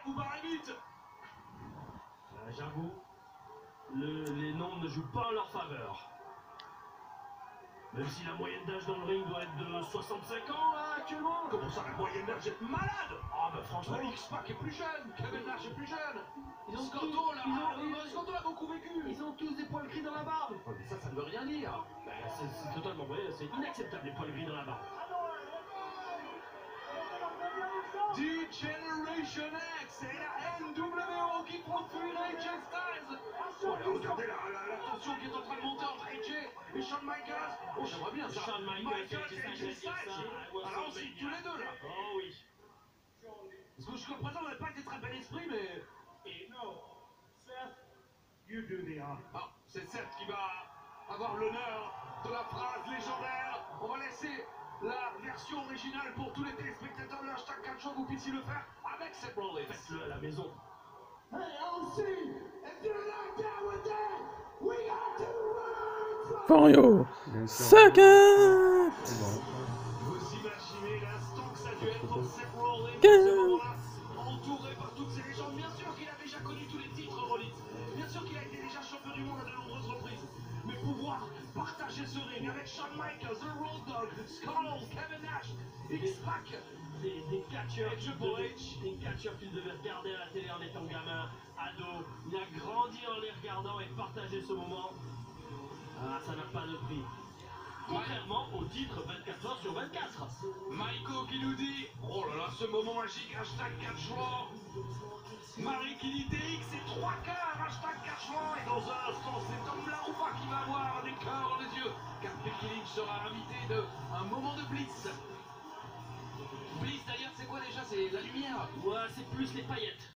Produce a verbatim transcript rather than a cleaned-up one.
vous barrez vite. Euh, J'avoue, le, les noms ne jouent pas en leur faveur. Même si la moyenne d'âge dans le ring doit être de soixante-cinq ans là, actuellement. Comment ça, la moyenne d'âge est malade? Ah bah franchement, X-Pac est plus jeune, Kevin Nash est plus jeune. ils ont Scanto, tous, là, ils ont, euh, Scanto a beaucoup vécu. ils ont tous des poils gris dans la barbe. Oh, mais ça, ça ne veut rien dire. Bah, c'est c'est totalement vrai, c'est inacceptable les poils gris dans la barbe. D-Generation X et la N W O qui font fuir A J Styles. Oh, là, regardez la, la, la tension qui est en train de monter entre A J et Shawn Michaels. Oh, j'aimerais bien ça. Shawn Michaels et A J Styles. Styles. Alors on signe tous les deux là. Oh oui. Parce que jusqu'à présent, on n'avait pas été très bel esprit, mais... Et non, Seth, you do the honor. Ah, c'est Seth qui va avoir l'honneur de la phrase légendaire. On va laisser la version originale pour tous les téléspectateurs de hashtag catch show, vous puissiez le faire avec Seth Rollins. Faites-le à la maison. Hey, O C, if you're not down with that, we got to run! Fario, Bien sûr. second. C'est bon. Vous imaginez l'instant que ça a dû être pour Seth Rollins à Quel- ce moment-là, entouré par toutes ces légendes. Bien sûr qu'il a déjà connu tous les titres, Rollins. Bien sûr qu'il a été déjà champion du monde à de nombreuses reprises. Mais pouvoir partager ce ring avec Shawn Michaels, The Road Dogg, Skull, Kevin Nash, X-Pac, Des, des catcheurs Edge qu'il pour devait, Edge. des catcheurs qu'il devait regarder à la télé en étant gamin, ado. Il a grandi en les regardant et partagé ce moment. Ah, ça n'a pas de prix. Contrairement au titre vingt-quatre heures sur vingt-quatre. Maiko qui nous dit, oh là là, ce moment magique, hashtag catch Raw. Marie qui dit D X c'est trois quarts, hashtag catch Raw. Et dans un instant, c'est Tom Laroupa qui va avoir des cœurs dans les yeux. Car Becky Lynch sera invité de un moment de blitz. Blitz d'ailleurs, c'est quoi déjà? C'est la lumière. Ouais, c'est plus les paillettes.